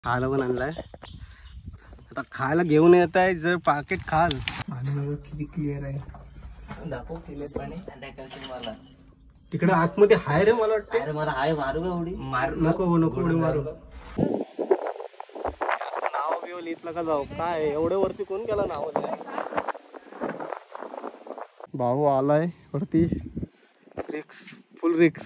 खायला पण आणलाय, आता खायला घेऊन येत आहे. जर पाकिट खाल आणि किती क्लिअर आहे दाखव केले पाणी मला तिकडे आतमध्ये हाय रे. मला वाटतं अरे मला हाय मारू का उडी मार नको नको उडी मारू. नाव बिव लिहितलं का जाऊ काय एवढे वरती कोण गेला नाव. भाऊ आलाय वरती, रिक्स फुल रिक्स.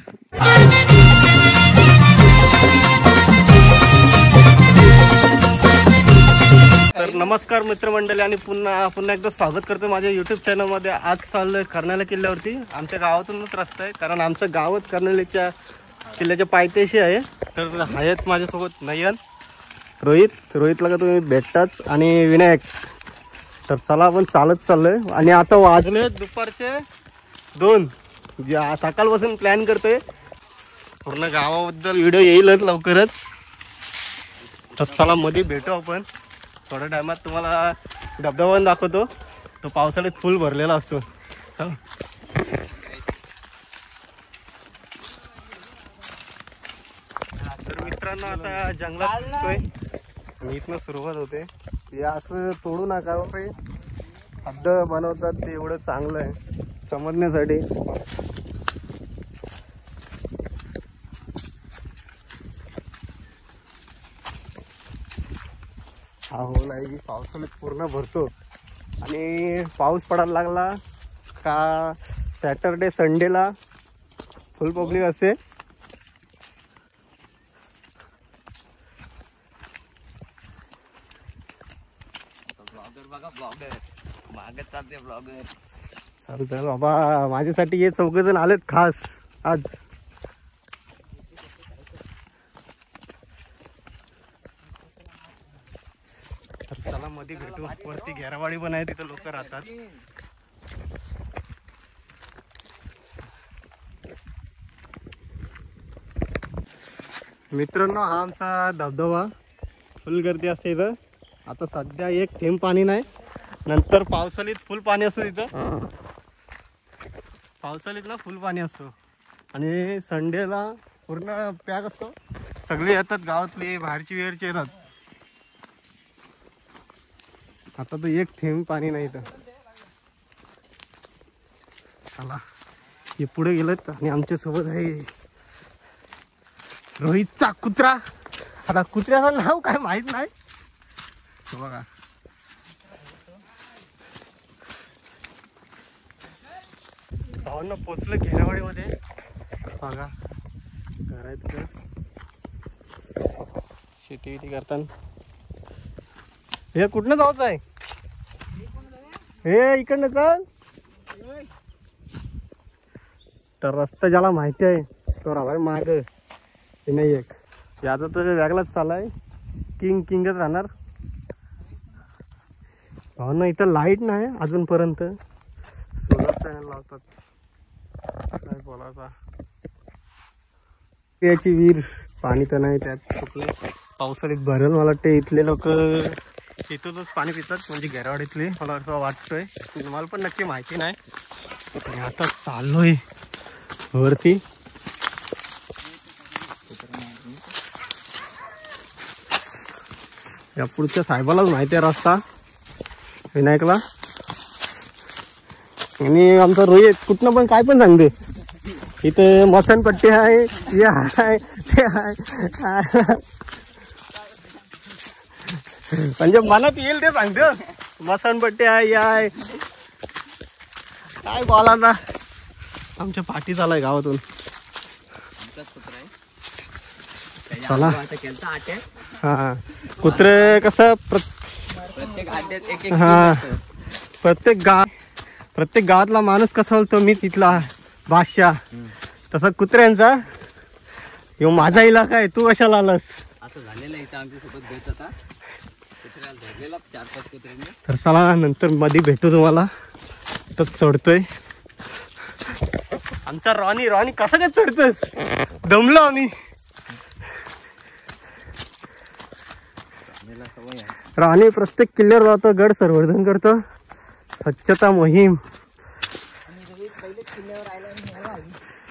तर नमस्कार मित्रमंडळी आणि पुन्हा एकदा स्वागत करतो माझ्या यूट्यूब चॅनलमध्ये. आज चाललोय कर्नाळा किल्ल्यावरती. आमच्या गावातूनच रस्ता आहे, कारण आमचं गावच कर्नाळ्याच्या किल्ल्याच्या पायथ्याशी आहे. तर आहेत माझ्यासोबत नयन, रोहितला का तुम्ही भेटतात, आणि विनायक. तर चला आपण चालत चाललोय. आणि आता वाजले दुपारचे 2. सकाळपासून प्लॅन करतोय. पूर्ण गावाबद्दल व्हिडिओ येईलच लवकरच. तर चला मध्ये भेटू आपण थोड्या टायमात. तुम्हाला धबधबा दाखवतो, तो पावसाळ्यात फुल भरलेला असतो. तर मित्रांनो आता जंगलात दिसतोय, इथनं सुरुवात होते. हे असं तोडू नका रे, हद्द बनवतात ते एवढं चांगलं आहे समजण्यासाठी. हा होल आहे की पावसाळ्यात पूर्ण भरतो. आणि पाऊस पडायला लागला का सॅटरडे संडेला फुल पब्लिक असते. चालतं बाबा, माझ्यासाठी हे 4 जण आलेत खास आज. तर चला मध्ये भेटू. वरती घेरावाडी पण आहे, तिथं लोक राहतात. मित्रांनो हा आमचा धबधबा, फुल गर्दी असते इथं. आता सध्या एक थेंब पाणी नाही, नंतर पावसाळीत फुल पाणी असतं तिथं. पावसाळीत ना फुल पाणी असतो, आणि संडेला पूर्ण पॅक असतो. सगळे येतात गावातले, बाहेरची वेरचे येतात. आता तर एक थेंब पाणी नाही तर. चला हे पुढे गेलेत, आणि आमच्या सोबत आहे रोहितचा कुत्रा. आता कुत्र्याचं नाव काय माहित नाही बघा. भावांना पोचलं घेरावाडीमध्ये. बघा घर आहे तिथं, शेती विती करताना. हे कुठनं जायचं आहे? हे इकडनं चल. तर रस्ता ज्याला माहिती आहे तो राहाय माग. हे नाही एक याचा तर वेगळाच चालाय, किंगच राहणार. भावना इथं लाईट नाही अजूनपर्यंत, सोलर पॅनल लावतात. काय बोलायचा, याची विहीर पाणी तर नाही त्यात कुठले. पावसाळ्यात भरेल मला वाटते. इथले लोक इथूनच पाणी पितात, म्हणजे घेरावाडीतले, मला असं वाटतंय. मला पण नक्की माहिती नाही. आणि आता चाललोय वरती. या पुढच्या साहेबालाच माहिती आहे रस्ता, विनायकला. आणि आमचा रोहित कुठनं पण काय पण सांगते. इथे मसनपट्टी आहे, हे आहे ते आहे, म्हणजे मनात येईल ते सांगते. मसनपट्टी आहे, हे आहे, काय बोला. आमच्या पाठी चालाय गावातून. चला हा कुत्रे कसं हा प्रत्येक गावातला माणूस कसा होतो, मी तिथला बादशाह, तसा कुत्र्यांचा. ह्यो माझा इलाका आहे, तू कशाला आलास असं झालेलं इथं आमच्यासोबत भेट होता. धरलेला 4-5 कुत्र्यांनी. तर चला नंतर मध्ये भेटू तुम्हाला. तर चढतोय आमचा रॉनी कसं काय चढतोस? दमलो आम्ही. राणी प्रत्येक किल्ल्यावर जातो, गड संवर्धन करतो, स्वच्छता मोहीम.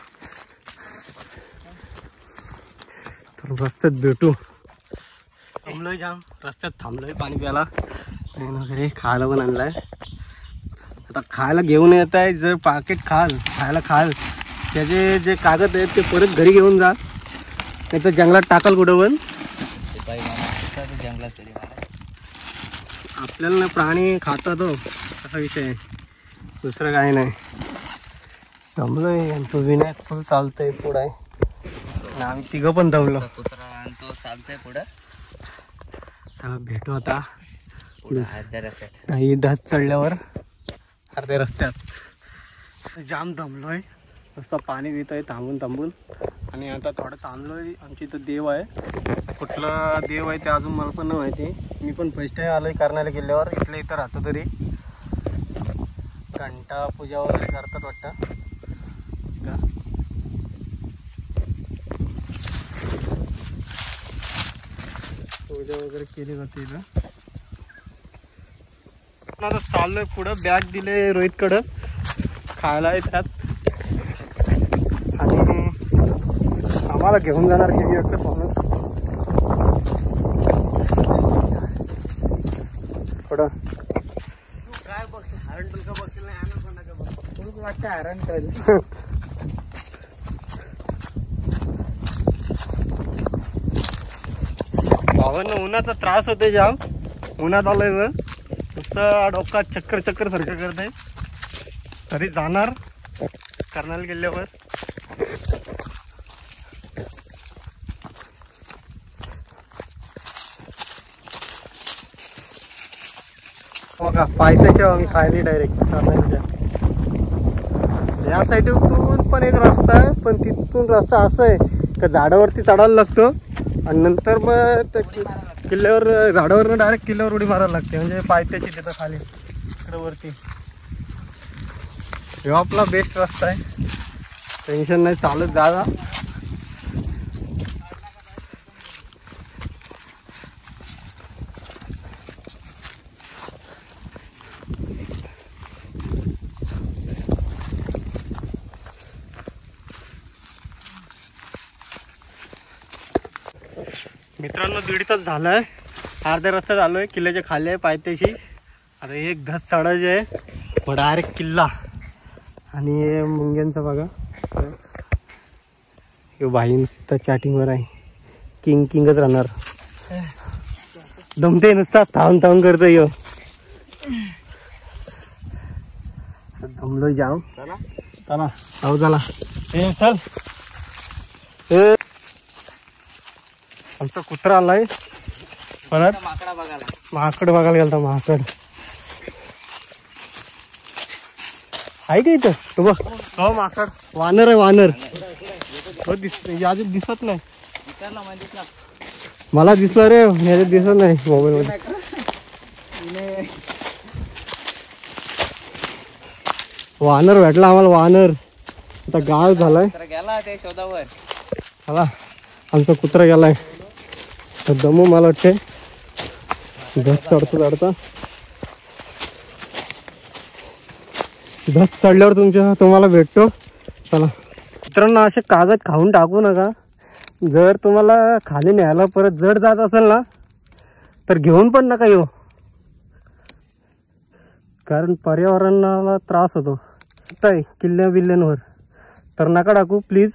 तर रस्त्यात भेटू. थांबलोय जाम, रस्त्यात थांबलोय पाणी प्यायला वगैरे, खायला पण आणलाय. आता खायला घेऊन येत आहे. जर पाकिट खायला खाल त्याचे जे कागद आहेत ते परत घरी घेऊन जा, नाही तर जंगलात टाकाल कुठं पण. जंगलात आपल्याला ना प्राणी खातात हो, असा विषय आहे, दुसरं काही नाही. दमलोय आणि तो विनायक फुल चालतंय पुढं आहे आणि आम्ही तिघं पण दमलो. कुत्रा आणि तो चालतोय पुढं. चला भेटू आता अर्ध्या रस्त्यात. काही धस चढल्यावर अर्ध्या रस्त्यात. जाम दमलोय, नुसतं पाणी पितोय थांबून. आणि आता थोडं थांबलोय. आमच्या इथं देव आहे, कुठला देव आहे ते अजून मला पण नाही माहिती. मी पण फर्स्ट टाइम आलोय करण्याला गेल्यावर. इथल्या इथं राहतो तरी घंटा पूजा वगैरे करतात वाटतं. पूजा वगैरे केली जाते इथं. आता चाललोय पुढं. बॅग दिले रोहितकडं खायला आहे त्यात, आणि आम्हाला घेऊन जाणार किती वाटतं म्हणून थोडं. काय बघशील हरण तुला बघशील नाही आणून पण नका बघ, तुलाच वाटतं हरण टल. भावांना उन्हाचा त्रास होते जाम. उन्हात आलोय व नुसतं डोक्यात चक्कर सारखं करत आहे. तरी जाणार करण्याला गेल्यावर. बघा पायथ्याशी आम्ही खायला डायरेक्ट करण्याच्या. या साईडून पण एक रस्ता आहे, पण तिथून रस्ता असा आहे का झाडावरती चढायला लागतो आणि नंतर मग त्या किल्ल्यावर झाडावरनं डायरेक्ट किल्ल्यावर उडी मारायला लागते. म्हणजे पायथ्याशी तिथं खाली इकडं वरती. हा आपला बेस्ट रस्ता आहे, टेन्शन नाही, चालत जा. मित्रांनो 1.5 तास झालाय, अर्ध्या रस्त्यात आलोय. किल्ल्याच्या खाली आहे पायथ्याशी. आता एक धस चढायचे आहे डायरेक्ट किल्ला. आणि मुंग्यांचा बघा, यो भाई नुसता चॅटिंगवर आहे. किंगच राहणार. दमते नुसता थांब करतो यो. दमलोय जाम. चला जाऊ चला. चल आमचा कुत्रा आलाय परत. माकड बघायला गेलता. माकड आहे का इथं? तो बघ, हो माकड. वानर आहे, वानर. हो दिसत नाही मला. दिसलं रे, ह्याच्यात दिसत नाही मोबाईल मध्ये. वानर भेटला आम्हाला, वानर. आता गाव झालाय. गेला ते शोधावर. चला आमचा कुत्रा गेलाय. दमू मला वाटते. धस चढता धस चढल्यावर तुम्हाला भेटतो. चला मित्रांनो, असे कागद खाऊन टाकू नका. जर तुम्हाला खाली न्यायला परत जड जात असेल ना, तर घेऊन पण नका येऊ, कारण पर्यावरणाला त्रास होतो किल्ल्या बिल्ल्यांवर. तर नका टाकू प्लीज,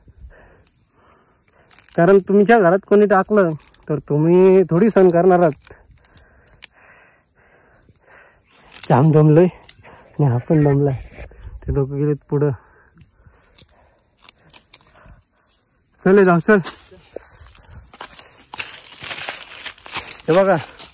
कारण तुमच्या घरात कोणी टाकलं तर तुम्ही थोडी सहन करणार आहात. जाम दमलोय आणि आपण दमलाय. ते लोक गेलेत पुढं. चल जाऊ, चल. हे बघा,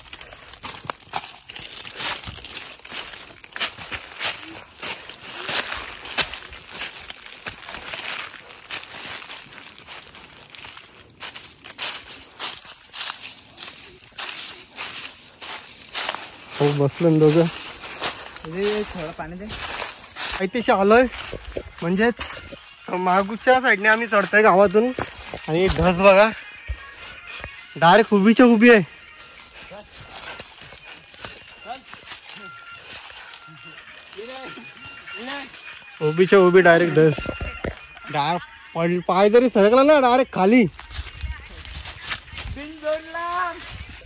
हो बसलं दोघं. थोडं पाणी दे. पायथ्याशी आलोय, म्हणजेच मागूच्या साईडने आम्ही चढतोय गावातून. आणि धस बघा डायरेक्ट उभीच्या उभी आहे. उभीच्या उभी डायरेक्ट धस. पाय जरी सरकला ना डायरेक्ट खाली.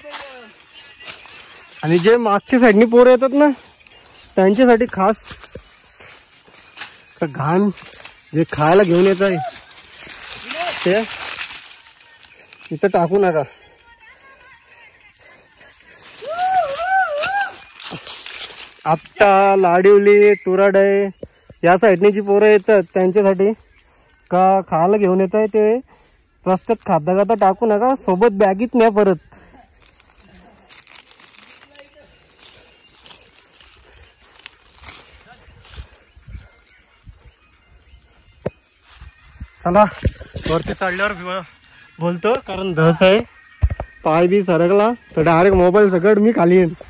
आणि जे मागच्या साईडनी पोरं येतात ना त्यांच्यासाठी खास घाण जे खायला घेऊन येत आहे ते इथं टाकू नका. आपटा, लाडिवली, तुराडे या साईडनी जी पोरं येतात त्यांच्यासाठी का खायला घेऊन येत आहे ते रस्त्यात खाता खाता टाकू नका, सोबत बॅगीत न्या परत. चला वरती चढल्यावर बोलतो कारण धस आहे, पाय बी सरकला तर डायरेक्ट मोबाईल सकट मी खाली येईन.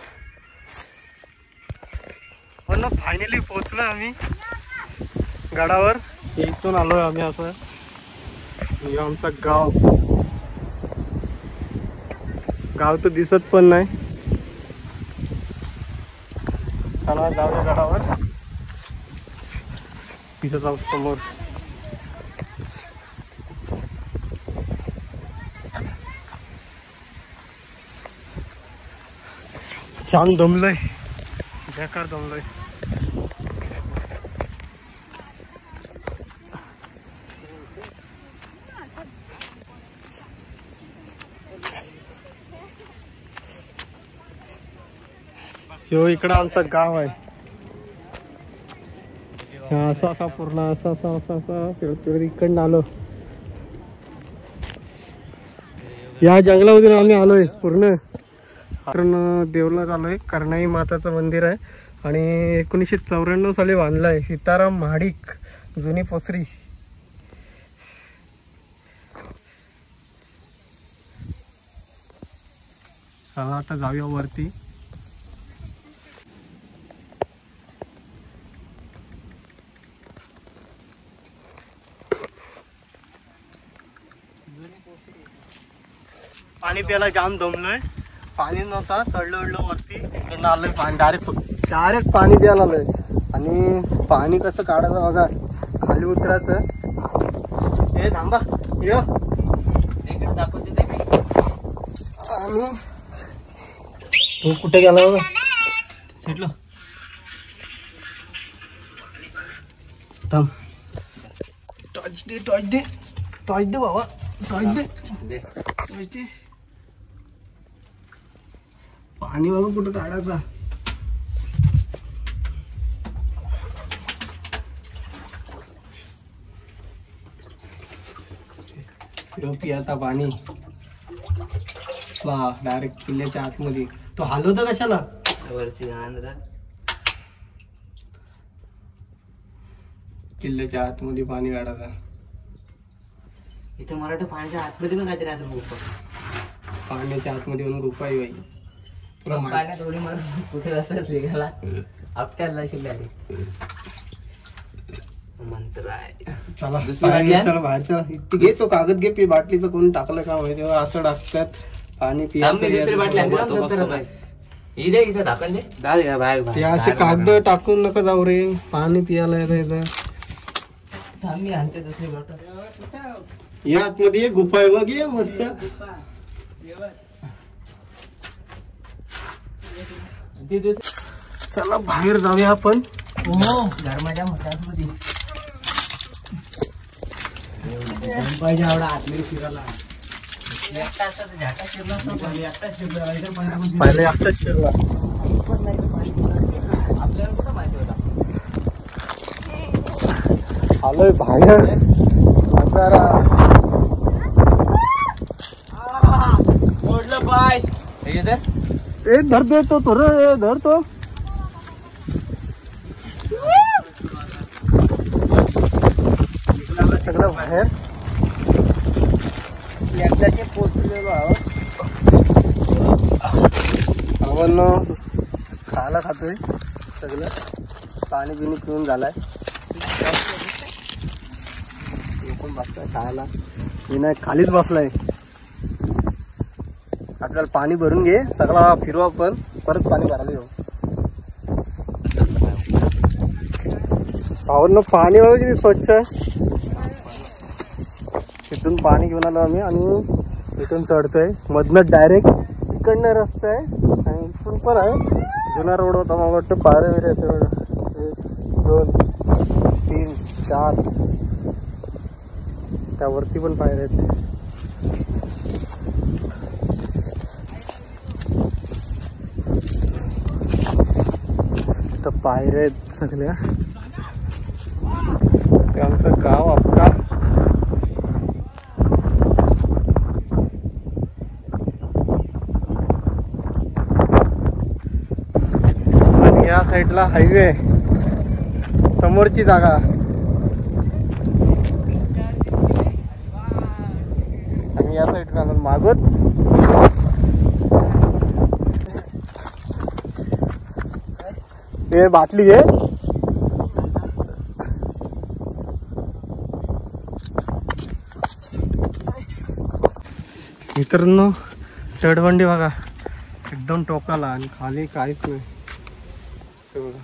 पण फायनली पोहोचलो आम्ही गडावर. इथून आलोय आम्ही असं. हे आमचं गाव तर दिसत पण नाही. चला जाऊया गडावर. तिथं जाऊ समोर. छान दमलोय, बेकार दमलोय. यो इकडं आमचं गाव आहे. असं असा पूर्ण असं असं असं असं फिरत इकडनं आलो. या जंगलामधून आम्ही आलोय पूर्ण. कारण देवला आलोय. कर्णाई माताचं मंदिर आहे आणि 1994 साली बांधलं आहे. सीताराम महाडिक जुनी पोसरी. चला आता जाऊया वरती. पाणी प्यायला जाम दमलोय. पाणी नव्हता, चढलो वरती. इकडनं आलोय पाणी डायरेक्ट पाणी प्यायला आलोय. आणि पाणी कसं काढायचं बघा, खाली उतरायचं. हे थांबा आणि तू कुठे गेला बघा सेटलो. थांब, टॉर्च दे बाबा, टॉर्च दे. पाणी बाबा कुठं काढायचा. पियाता पाणी वा डायरेक्ट किल्ल्याच्या आतमध्ये. तो हलवतो कशाला वरची किल्ल्याच्या आतमध्ये पाणी काढायचा. इथं मराठा पाण्याच्या आतमध्ये पण काहीतरी असं गुफा. पाण्याच्या आतमध्ये म्हणून गुफा आहे बाई. तुला पाण्यात उडी मारून कुठे जातात निघाला आपट्याला शिल्लक मंत्र आहे. चला चला बाहेर चला. घे तो कागद घे. बाटलीचं कोणी टाकलं का माहिती. असं टाकतात पाणी पिया. दुसरी बाटली इथे टाकून दे बाहेर. ते असे कागद टाकून नका जाऊ रे. पाणी पियाला येतं. मी आणते दुसरी बॉटल. या आतमध्ये एक गुफा आहे बघ. ये मस्त. चला बाहेर जाऊया आपण. धर्माच्या मठामध्ये पाहिजे एवढा आतमध्ये फिरायला. पहिले एकटाच शिरला. आपल्याला कुठं माहिती होता. आलोय बाहेर. जरा ओढलं पाय. ए धरतो तो थोडं धरतो. सगळं बाहेर एकदाशी पोचलेलो आहोत. आपण खायला खातोय सगळं. पाणी बिणी पिऊन झालाय. पण बसलाय खायला. विनायक खालीच बसलाय. आपल्याला पाणी भरून घे. सगळा फिरू आपण. परत पाणी भरायला येऊ. पावरनं पाणी बघा किती स्वच्छ आहे. तिथून पाणी घेऊन आलो आम्ही आणि इथून चढतोय. मधनं डायरेक्ट इकडनं रस्ता आहे आणि इथून पण आहे. जुना रोड होता, मला वाटतं पायऱ्या वगैरे येते बघा. 1 2 3 4 त्यावरती पण पायऱ्या येते. तर पायऱ्या आहेत सगळ्या. ते आमचं गाव आपटा. आणि या साईडला हायवे, समोरची जागा. आणि या साईडला मागत हे बाटली आहे. मित्रांनो चढबंडी बघा, एकदम टोकाला आणि खाली काहीच नाही. ते बघा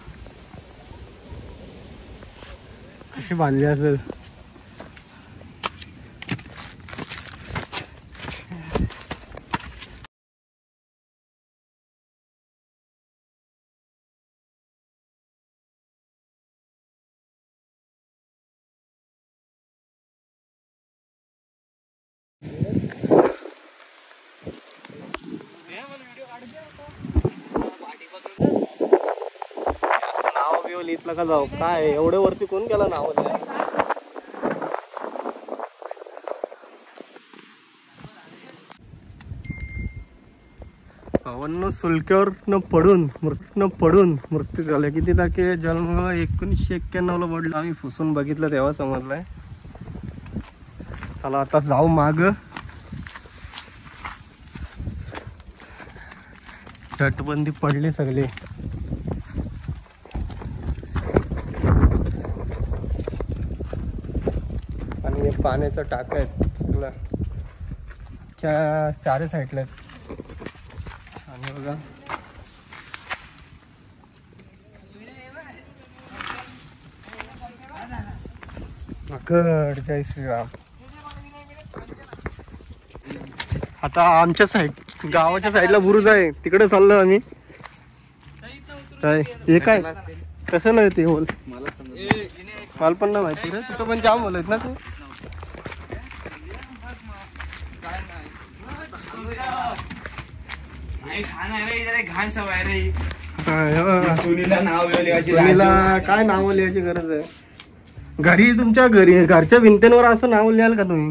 कशी बांधली असेल. नाव बिव लिहितलं का जाऊ काय एवढे वरती कोण गेला नाव लिहायला? भावांनो सुलक्यावर पडून मृत्यू झाला. किती तारखे जन्म 1991 ला पडला. आम्ही फुसून बघितलं तेव्हा समजलंय. चला आता जाऊ माग. तटबंदी पडली सगळी. आणि हे पाण्याचं टाक आहेत सगळं चारही साईडला आहेत. आणि बघा जय श्रीराम. आता आमच्या साईड गावाच्या साईडला बुरुज आहे, तिकडे चाललो आम्ही. काय हे काय कसं नाही ते होल मला पण नाही माहिती रे. तिथं पण जाम होल आहेत ना ते. सुनीला काय नाव लिहायची गरज आहे? घरी तुमच्या घरच्या भिंतींवर असं नाव लिहाल का तुम्ही?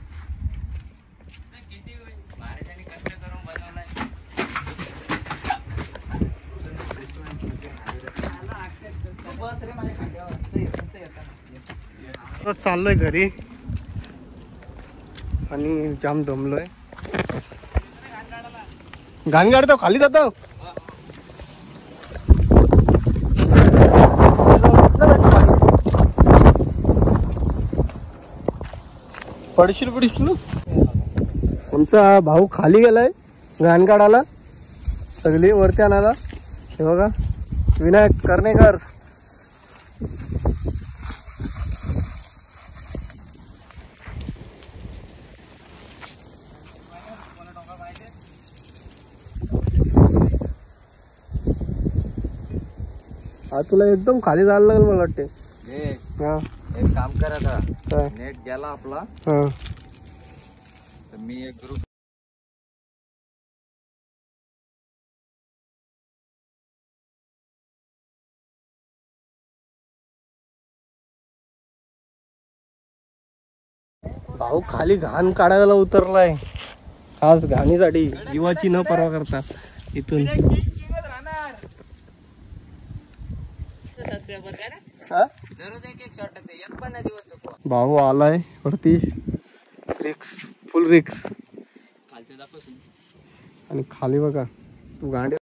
चाललोय घरी आणि जाम दमलोय. घाण काढतो खाली जातो. पडशील आमचा भाऊ खाली गेलाय घाण काढायला, सगळी वरती आणायला. हे बघा विनायक कर्णेकर. हा तुला एकदम खाली जायला लागेल मला वाटते. एक काम करा आता, नेट गेला आपला तर मी एक ग्रुप भाऊ खाली घाण काढायला उतरलाय खास घाणीसाठी, जीवाची न पर्वा करता. इथून भाऊ आलाय वरती. रिक्स फुल रिक्स. आणि खाली बघा तू गाडी